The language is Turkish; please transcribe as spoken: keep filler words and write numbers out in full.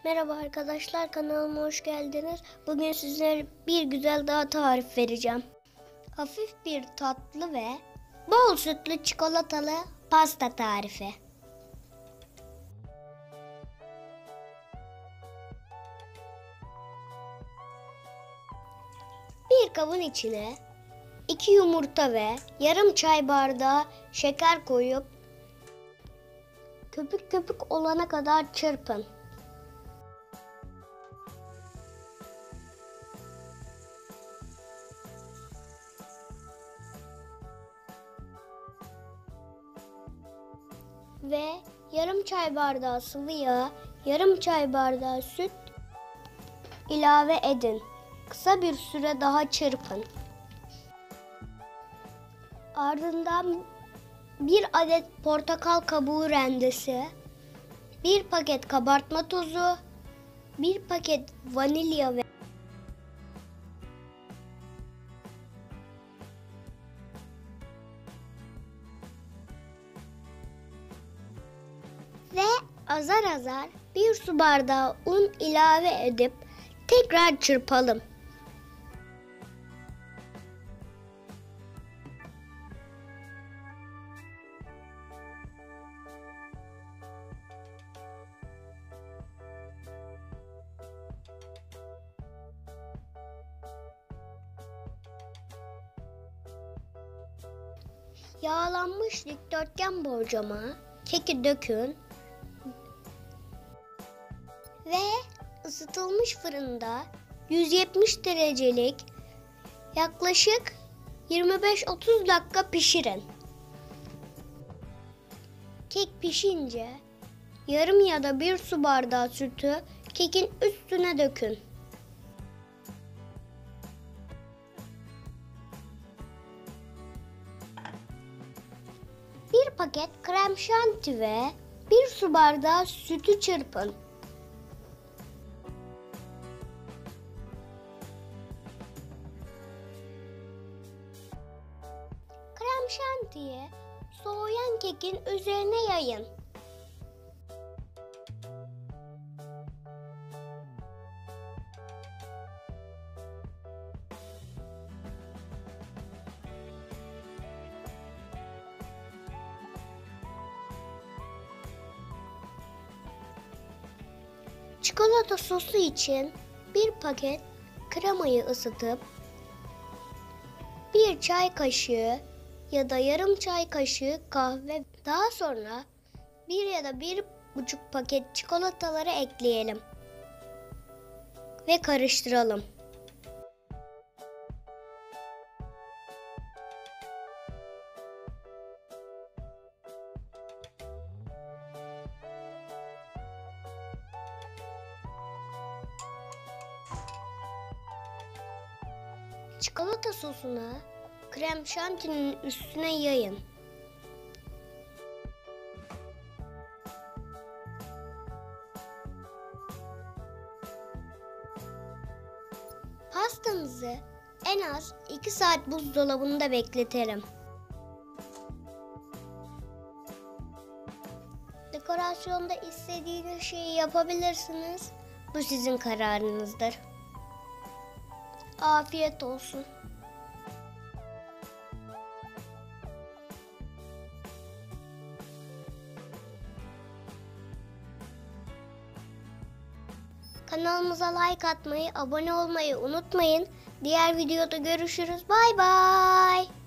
Merhaba arkadaşlar, kanalıma hoş geldiniz. Bugün sizlere bir güzel daha tarif vereceğim. Hafif bir tatlı ve bol sütlü çikolatalı pasta tarifi. Bir kabın içine iki yumurta ve yarım çay bardağı şeker koyup köpük köpük olana kadar çırpın. Ve yarım çay bardağı sıvı yağ, yarım çay bardağı süt ilave edin. Kısa bir süre daha çırpın. Ardından bir adet portakal kabuğu rendesi, bir paket kabartma tozu, bir paket vanilya ve ve azar azar bir su bardağı un ilave edip tekrar çırpalım. Yağlanmış dikdörtgen borcama keki dökün ve ısıtılmış fırında yüz yetmiş derecelik yaklaşık yirmi beş otuz dakika pişirin. Kek pişince yarım ya da bir su bardağı sütü kekin üstüne dökün. Bir paket krem şanti ve bir su bardağı sütü çırpın. Krem şantiyi soğuyan kekin üzerine yayın. Çikolata sosu için bir paket kremayı ısıtıp bir çay kaşığı ya da yarım çay kaşığı kahve, daha sonra bir ya da bir buçuk paket çikolataları ekleyelim ve karıştıralım. Çikolata sosunu krem şantinin üstüne yayın. Pastanızı en az iki saat buzdolabında bekletelim. Dekorasyonda istediğiniz şeyi yapabilirsiniz. Bu sizin kararınızdır. Afiyet olsun. Kanalımıza like atmayı, abone olmayı unutmayın. Diğer videoda görüşürüz. Bay bay.